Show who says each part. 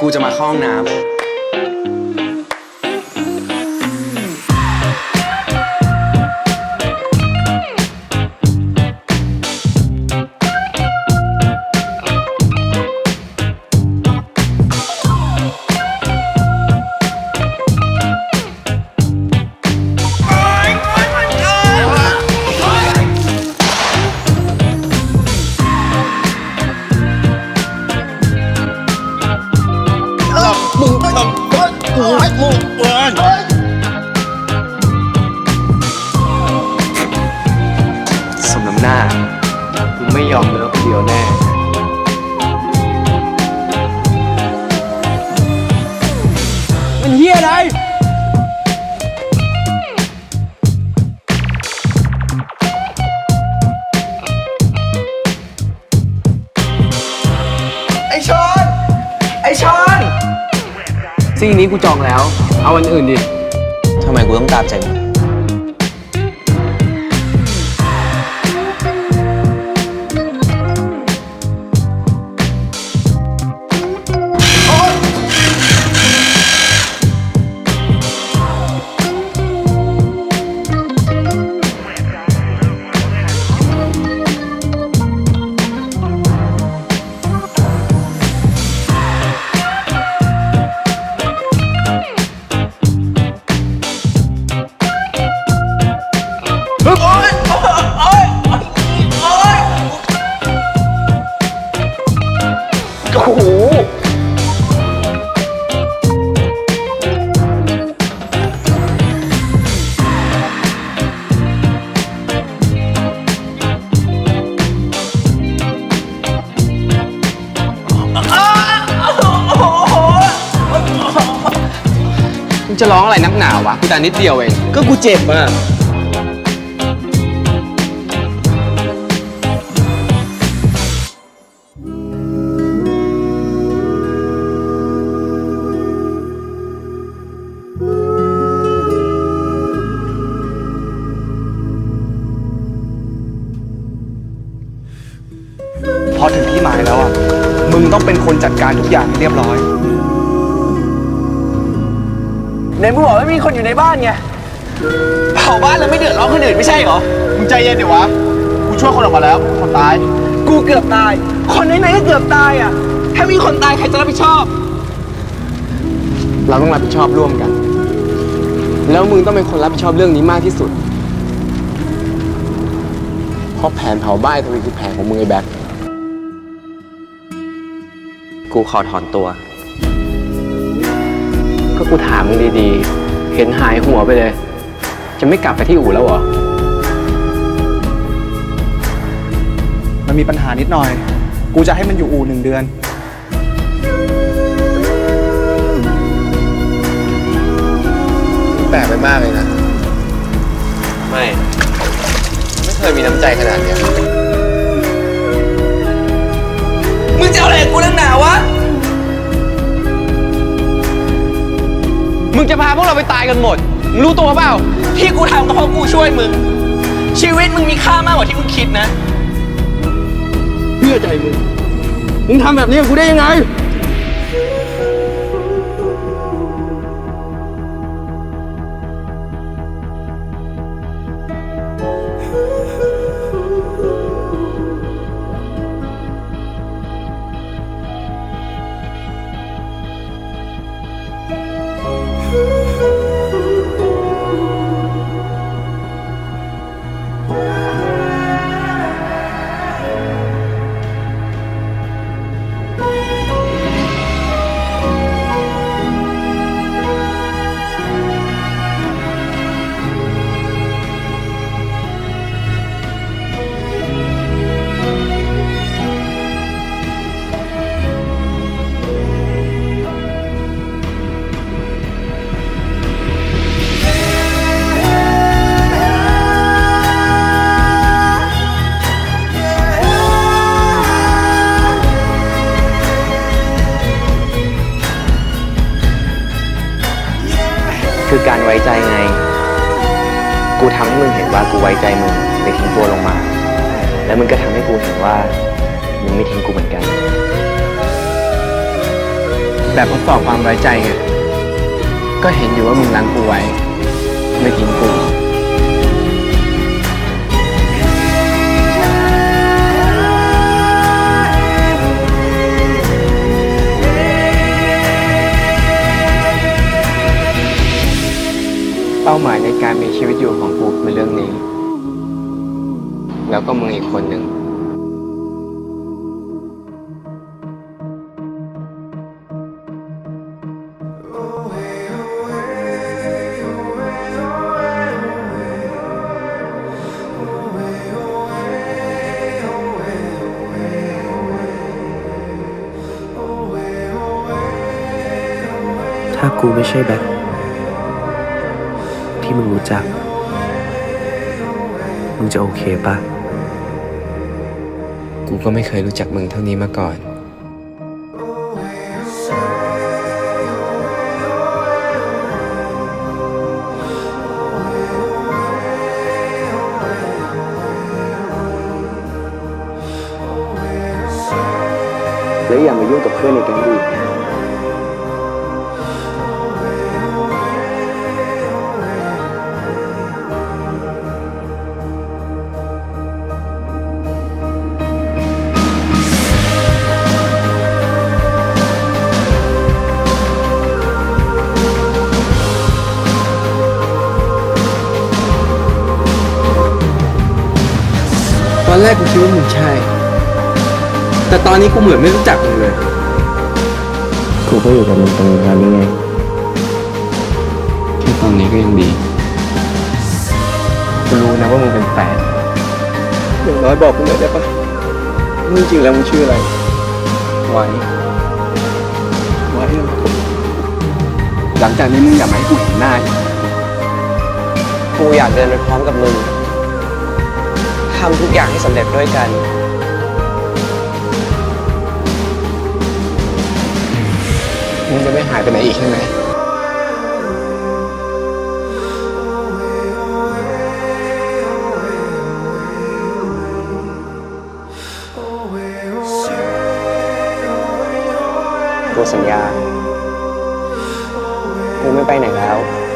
Speaker 1: กูจะมาเข้าห้องน้ำสมน้ำหน้ากูไม่ยอมเลิกคนเดียวแน่มันเหี้ยอะไรไอ้ชอนซีนี้กูจองแล้วเอาวันอื่นดิทำไมกูต้องตามใจมึงโอ้โหมึงจะร้องอะไรนักหนาวะกูแต่นิดเดียวเองก็กูเจ็บอ่ะพอถึงที่หมายแล้วอ่ะมึงต้องเป็นคนจัดการทุกอย่างให้เรียบร้อยไหนมึงบอกว่ามีคนอยู่ในบ้านไงเผาบ้านแล้วไม่เดือดร้อนคนอื่นไม่ใช่เหรอมึงใจเย็นดิวะกูช่วยคนออกมาแล้วคนตายกูเกือบตายคนไหนๆก็เกือบตายอ่ะถ้ามีคนตายใครจะรับผิดชอบเราต้องรับผิดชอบร่วมกันแล้วมึงต้องเป็นคนรับผิดชอบเรื่องนี้มากที่สุดเพราะแผนเผาบ้านทวีคือแผนของมึงไอ้แบ็คกูขอถอนตัวก็กูถามมึงดีๆเห็นหายหัวไปเลยจะไม่กลับไปที่อู่แล้วเหรอมันมีปัญหานิดหน่อยกูจะให้มันอยู่อู่1 เดือนแปลกไปมากเลยนะไม่เคยมีน้ำใจขนาดนี้มึงจะเอาอะไรกูนักหนาวะมึงจะพาพวกเราไปตายกันหมดมึงรู้ตัวเปล่าที่กูทำก็เพราะกูช่วยมึงชีวิตมึงมีค่ามากกว่าที่มึงคิดนะเชื่อใจมึงทำแบบนี้กับกูได้ยังไงคือการไว้ใจไงกูทำให้มึงเห็นว่ากูไว้ใจมึงเลยทิ้งตัวลงมาแล้วมึงก็ทำให้กูเห็นว่ามึงไม่ทิ้งกูเหมือนกันแบบทดสอบความไว้ใจไงก็เห็นอยู่ว่ามึงล้างกูไว้ไม่ทิ้งกูเป้าหมายในการมีชีวิตอยู่ของกูคือเรื่องนี้แล้วก็มึงอีกคนหนึ่ง
Speaker 2: ถ้ากูไม่ใช่แบ็คที่มึงรู้จักมึงจะโอเคปะ
Speaker 1: กูก็ไม่เคยรู้จักมึงเท่านี้มาก่อน
Speaker 2: และอย่ามายุ่งกับเพื่อนในแก๊งกู
Speaker 1: ตอนแรกกูคิดว่ามึงใช่แต่ตอนนี้กูเหมือนไม่รู้จักมึงเลย
Speaker 2: กูก็อยู่กับมึงตรงนี้นี่ไง
Speaker 1: แค่ตอนนี้ก็ยังดีกูรู้นะว่ามึงเป็นแฟนอย่างน้อยบอกกูหน่อยได้ปะมึงจริงแล้วมึงชื่ออะไรไว้หลังจากนี้มึงอย่ามาให้กูเห็นหน้าอีกกูอยากเดินไปพร้อมกับมึงทำทุกอย่างให้สำเร็จด้วยกันมึงจะไม่หายไปไหนอีกใช่ไหมกูสัญญากูไม่ไปไหนแล้ว